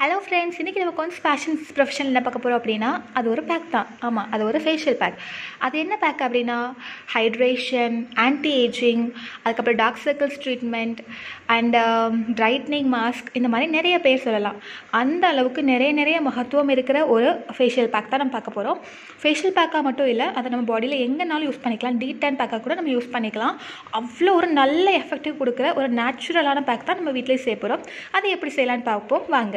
Hello friends, இன்றைக்கி நம்ம கொஞ்சம் ஃபேஷன் ப்ரொஃபஷனல் என்ன பார்க்க போகிறோம் அப்படின்னா, அது ஒரு பேக் தான். ஆமாம், அது ஒரு ஃபேஷியல் பேக். அது என்ன பேக் அப்படின்னா, ஹைட்ரேஷன், ஆன்டி ஏஜிங், அதுக்கப்புறம் dark circles treatment and brightening mask, இந்த மாதிரி நிறைய பேர் சொல்லலாம். அந்த அளவுக்கு நிறைய மகத்துவம் இருக்கிற ஒரு ஃபேஷியல் பேக் தான் நம்ம பார்க்க போகிறோம். ஃபேஷியல் பேக்காக மட்டும் இல்லை, அதை நம்ம பாடியில் எங்கேனாலும் யூஸ் பண்ணிக்கலாம். டீ10 பேக்காக கூட நம்ம யூஸ் பண்ணிக்கலாம். அவ்வளோ ஒரு நல்ல எஃபெக்டிவ் கொடுக்குற ஒரு நேச்சுரலான பேக் தான் நம்ம வீட்டிலே செய்ய போகிறோம். அதை எப்படி செய்யலான்னு பார்ப்போம் வாங்க.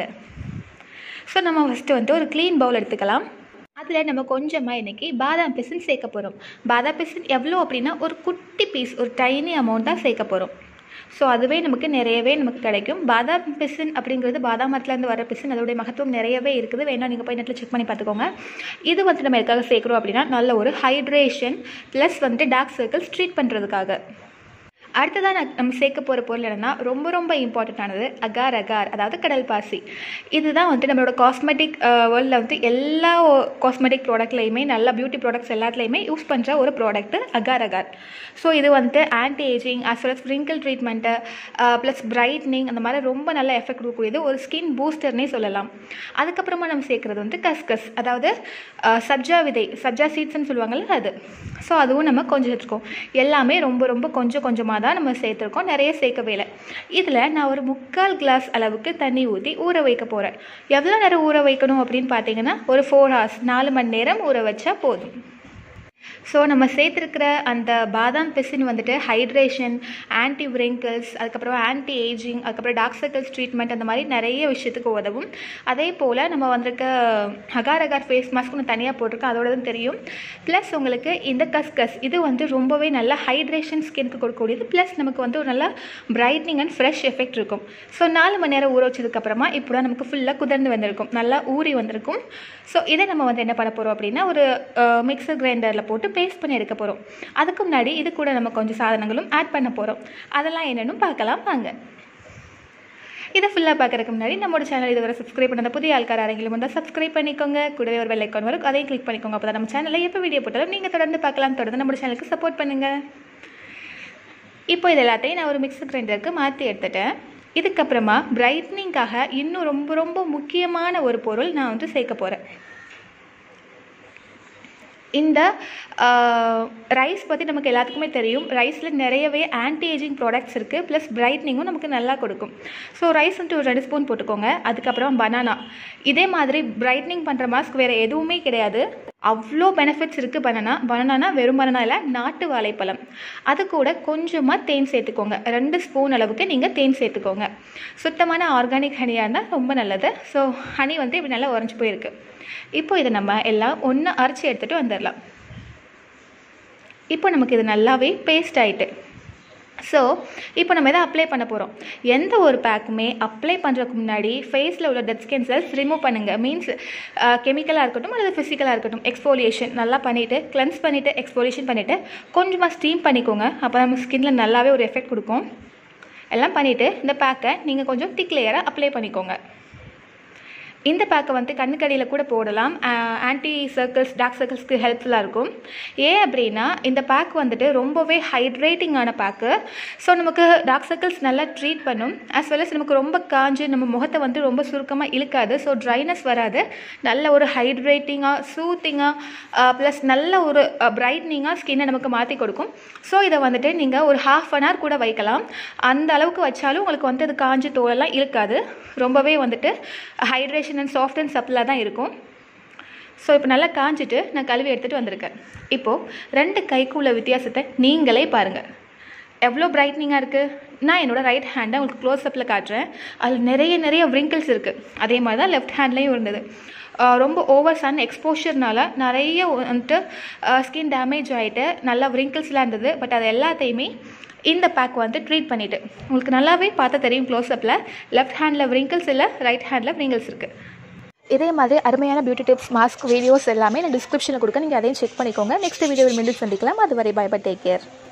ஸோ நம்ம ஃபஸ்ட்டு ஒரு க்ளீன் பவுல் எடுத்துக்கலாம். அதில் நம்ம கொஞ்சமாக இன்றைக்கி பாதாம் பிசின் சேர்க்க போகிறோம். பாதாம் பிசின் எவ்வளோ அப்படின்னா ஒரு குட்டி பீஸ், ஒரு டைனி அமௌண்ட் தான் சேர்க்க போகிறோம். ஸோ அதுவே நிறையவே நமக்கு கிடைக்கும். பாதாம் பிசின் அப்படிங்கிறது பாதாம் மரத்துலேருந்து வர பிசின், அதோடைய மகத்துவம் நிறையவே இருக்குது. வேணால் நீங்கள் போய் நெட்டில் செக் பண்ணி பார்த்துக்கோங்க. இது நம்ம எதுக்காக சேர்க்குறோம் அப்படின்னா, நல்ல ஒரு hydration plus dark circles treat பண்ணுறதுக்காக. அடுத்ததாக நம்ம சேர்க்க போகிற பொருள் என்னென்னா, ரொம்ப இம்பார்ட்டண்ட்டானது அகார், அதாவது கடல் பாசி. இதுதான் நம்மளோட காஸ்மெட்டிக் வேர்ல்டில் எல்லா காஸ்மெட்டிக் ப்ராடக்ட்லேயுமே, நல்ல பியூட்டி ப்ராடக்ட்ஸ் எல்லாத்துலேயுமே யூஸ் பண்ணுற ஒரு ப்ராடக்ட்டு அகார். ஸோ இது anti aging as well as wrinkle treatment plus brightening, அந்த மாதிரி ரொம்ப நல்ல எஃபெக்ட் கொடுக்கக்கூடியது, ஒரு ஸ்கின் பூஸ்டர்னே சொல்லலாம். அதுக்கப்புறமா நம்ம சேர்க்குறது கஸ்கஸ், அதாவது சப்ஜா விதை, சப்ஜா சீட்ஸ்ன்னு சொல்லுவாங்கள்ல அது. ஸோ அதுவும் நம்ம கொஞ்சம் எடுத்துருக்கோம். எல்லாமே ரொம்ப கொஞ்சமாக தான் நம்ம சேர்த்துருக்கோம், நிறைய சேர்க்கவே இல்லை. இதில் நான் ஒரு 3/4 கிளாஸ் அளவுக்கு தண்ணி ஊற்றி ஊற வைக்க போகிறேன். எவ்வளோ நேரம் ஊற வைக்கணும் அப்படின்னு பார்த்தீங்கன்னா, ஒரு 4 hours, 4 மணி நேரம் ஊற வச்சா போதும். ஸோ நம்ம சேர்த்துருக்கிற அந்த பாதாம் பிசின் ஹைட்ரேஷன், ஆன்டி விரிங்கிள்ஸ், அதுக்கப்புறம் ஆன்டி ஏஜிங், அதுக்கப்புறம் டார்க் சர்க்கிள்ஸ் ட்ரீட்மெண்ட், அந்த மாதிரி நிறைய விஷயத்துக்கு உதவும். அதே போல் நம்ம அகார் ஃபேஸ் மாஸ்க் தனியாக போட்டிருக்கேன், அதோடதும் தெரியும். ப்ளஸ் உங்களுக்கு இந்த கஸ்கஸ் இது ரொம்பவே நல்ல ஹைட்ரேஷன் ஸ்கின்க்கு கொடுக்கக்கூடியது. ப்ளஸ் நமக்கு ஒரு நல்ல பிரைட்னிங் அண்ட் ஃப்ரெஷ் எஃபெக்ட் இருக்கும். ஸோ 4 மணி நேரம் ஊற வச்சதுக்கப்புறமா இப்போ நமக்கு ஃபுல்லாக குதிர்ந்து வந்திருக்கும், நல்லா ஊறி வந்திருக்கும். ஸோ இதை நம்ம என்ன பண்ண போகிறோம் அப்படின்னா, ஒரு மிக்சர் கிரைண்டரில் போட்டு பேஸ்ட் பண்ணி எடுக்க போகிறோம். அதுக்கு முன்னாடி இது கூட நம்ம கொஞ்சம் சாதனங்களும் ஆட் பண்ண போகிறோம். அதெல்லாம் என்னென்னு பார்க்கலாம் வாங்க. இதை ஃபுல்லாக பார்க்குறதுக்கு முன்னாடி நம்மளோட சேனல் இதுவரை சப்ஸ்கிரைப் பண்ணாத புதிய ஆள்கார ஆரங்களும் வந்தால் சப்ஸ்கிரைப் பண்ணிக்கோங்க. கூடவே ஒரு பெல் ஐக்கான் வரும், அதையும் கிளிக் பண்ணிக்கோங்க. அப்போ தான் நம்ம சேனலில் எப்போ வீடியோ போட்டாலும் நீங்கள் தொடர்ந்து பார்க்கலாம். தொடர்ந்து நம்மளோட சேனலுக்கு சப்போர்ட் பண்ணுங்கள். இப்போ இது எல்லாத்தையும் நான் ஒரு மிக்சர் கிரைண்டருக்கு மாற்றி எடுத்துட்டேன். இதுக்கப்புறமா பிரைட்னிங்காக இன்னும் ரொம்ப முக்கியமான ஒரு பொருள் நான் சேர்க்க போகிறேன். இந்த ரைஸ் பற்றி நமக்கு எல்லாத்துக்குமே தெரியும். ரைஸில் நிறையவே ஆன்டி ஏஜிங் ப்ராடக்ட்ஸ் இருக்குது, ப்ளஸ் பிரைட்னிங்கும் நமக்கு நல்லா கொடுக்கும். ஸோ ரைஸ் ஒரு 2 ஸ்பூன் போட்டுக்கோங்க. அதுக்கப்புறம் பனானா, இதே மாதிரி பிரைட்னிங் பண்ணுற மாஸ்க் வேறு எதுவுமே கிடையாது. அவ்வளோ பெனிஃபிட்ஸ் இருக்குது. பனானா வெறும் பனானா இல்லை, நாட்டு வாழைப்பழம். அது கூட கொஞ்சமாக தேன் சேர்த்துக்கோங்க. 2 ஸ்பூன் அளவுக்கு நீங்கள் தேன் சேர்த்துக்கோங்க. சுத்தமான ஆர்கானிக் ஹனியாக இருந்தால் ரொம்ப நல்லது. ஸோ ஹனி இப்படி நல்லா உறைஞ்சி போயிருக்கு. இப்போ இதை நம்ம எல்லாம் ஒன்று அரைச்சி எடுத்துகிட்டு வந்துடலாம். இப்போ நமக்கு இது நல்லாவே பேஸ்ட் ஆகிட்டு. ஸோ இப்போ நம்ம எதை அப்ளை பண்ண போகிறோம். எந்த ஒரு பேக்குமே அப்ளை பண்ணுறதுக்கு முன்னாடி ஃபேஸில் உள்ள டெட் ஸ்கின் செல்ஸ் ரிமூவ் பண்ணுங்கள். மீன்ஸ் கெமிக்கலாக இருக்கட்டும் அல்லது ஃபிசிக்கலாக இருக்கட்டும், எக்ஸ்ஃபோலியேஷன் நல்லா பண்ணிவிட்டு, கிளென்ஸ் பண்ணிவிட்டு, எக்ஸ்ஃபோலியேஷன் பண்ணிவிட்டு கொஞ்சமாக ஸ்டீம் பண்ணிக்கோங்க. அப்போ நம்ம ஸ்கின்னில் நல்லாவே ஒரு எஃபெக்ட் கொடுக்கும். எல்லாம் பண்ணிவிட்டு இந்த பேக்கை நீங்கள் கொஞ்சம் திக் லேயராக அப்ளை பண்ணிக்கோங்க. இந்த பேக்கை கண்ணுக்கடியில் கூட போடலாம். ஆன்டி சர்க்கிள்ஸ், டார்க் சர்க்கிள்ஸ்க்கு ஹெல்ப்ஃபுல்லாக இருக்கும். ஏன் அப்படின்னா இந்த பேக் ரொம்பவே ஹைட்ரேட்டிங்கான பேக்கு. ஸோ நமக்கு டார்க் சர்க்கிள்ஸ் நல்லா ட்ரீட் பண்ணும். ஆஸ் வெல் அஸ் நமக்கு ரொம்ப காஞ்சு நம்ம முகத்தை ரொம்ப சுருக்கமாக இழுக்காது. ஸோ ட்ரைனஸ் வராது. நல்ல ஒரு ஹைட்ரேட்டிங்காக, சூத்திங்காக, ப்ளஸ் நல்ல ஒரு பிரைட்னிங்காக ஸ்கின்னை நமக்கு மாற்றி கொடுக்கும். ஸோ இதை நீங்கள் ஒரு 1/2 hour கூட வைக்கலாம். அந்த அளவுக்கு வச்சாலும் உங்களுக்கு அது காஞ்சு தோலெல்லாம் இழுக்காது. ரொம்பவே ஹைட்ரேஷன் அண்ட் சாஃப்ட் அண்ட் சப்பிளாக தான் இருக்கும். ஸோ இப்போ நல்லா காஞ்சிட்டு நான் கழுவி எடுத்துகிட்டு வந்திருக்கேன். இப்போது 2 கைக்கு உள்ள வித்தியாசத்தை நீங்களே பாருங்கள். எவ்வளோ பிரைட்னிங்காக இருக்குது. நான் என்னோடய ரைட் ஹேண்டை உங்களுக்கு க்ளோஸ்அப்பில் காட்டுறேன். அதில் நிறைய விரிங்கிள்ஸ் இருக்குது. அதே மாதிரி தான் லெஃப்ட் ஹேண்ட்லேயும் இருந்தது. ரொம்ப ஓவர் சன் எக்ஸ்போஷர்னால நிறைய ஸ்கின் டேமேஜ் ஆகிட்டு நல்லா விரிங்கிள்ஸ்லாம் இருந்தது. பட் அது எல்லாத்தையுமே இந்த பேக் ட்ரீட் பண்ணிவிட்டு, உங்களுக்கு நல்லாவே பார்த்தா தெரியும் க்ளோஸ்அப்பில், லெஃப்ட் ஹேண்டில் விரிங்கிள்ஸ் இல்லை, ரைட் ஹேண்டில் விரிங்கிள்ஸ் இருக்குது. இதே மாதிரி அருமையான பியூட்டி டிப்ஸ், மாஸ்க் வீடியோஸ் எல்லாமே நான் டிஸ்கிரிப்ஷனில் கொடுக்க, நீங்கள் அதையும் செக் பண்ணிக்கோங்க. நெக்ஸ்ட் வீடியோவில் மீண்டும் சந்திக்கலாம். அதுவரை பை பை, டேக் கேர்.